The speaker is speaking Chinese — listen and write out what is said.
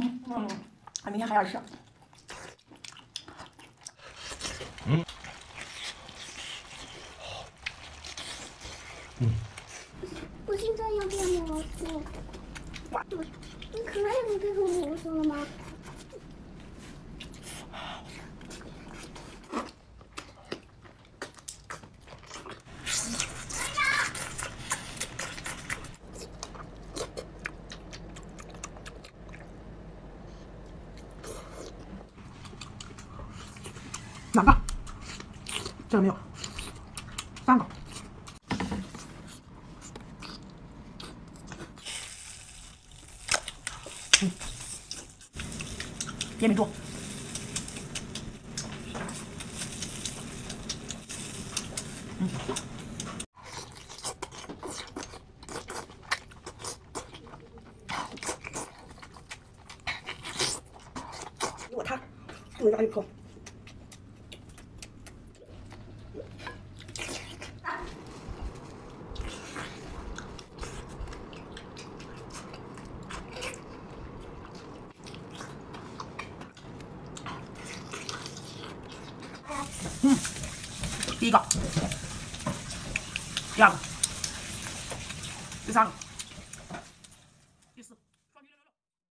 明天还要吃。 我现在要变魔术。你可爱的变成魔术了吗？ 2个，这个没有，3个。别没住。给我它，不能让你破。第1个，第2个，第3个。